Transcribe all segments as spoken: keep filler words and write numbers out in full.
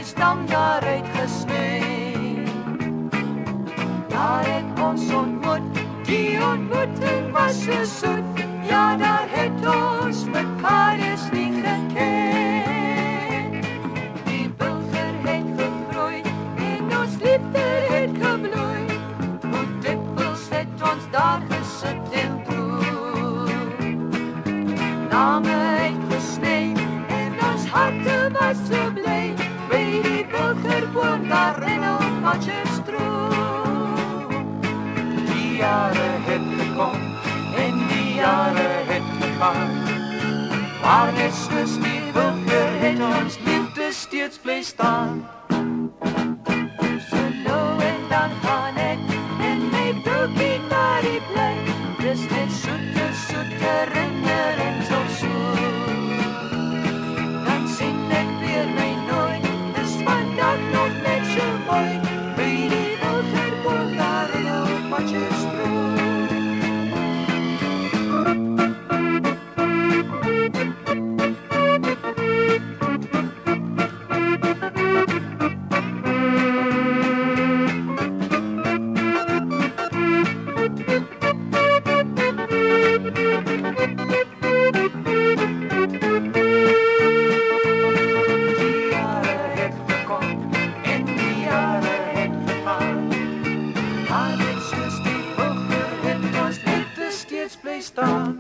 stam daaruit gesny. Daar het ons ontmoet, die ontmoeting was so soet, ja daar het ons mekaar eens nie geken. Die wilger het gegroei en ons liefde het gebloei, hoe dikwels het ons daar gesit en broer. Name uitgesny en ons harte was so bly, by die wilgerboom daar in ons Potchefstroom. Die jare het gekom en die jare het gegaan, maar net soos die wilger het ons liefde steeds bly staan. So nou en dan gaan ek en my broekie naar die plek, dis net soete, soete herinnerings of so. Dan sien ek weer my nooit, dis vandag nog net so mooi, by die wilgerboom daar in ons Potchefstroom. Staan.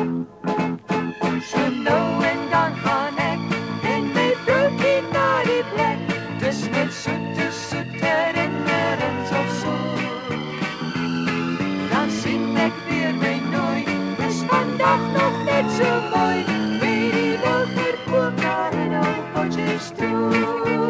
So nou en dan gaan ek en my broekie naar die plek, dis net soete, soete herinnerings of so. Dan sien ek weer my nooit, dis vandag nog net so mooi, by die wilgerboom daar in ons Potchefstroom.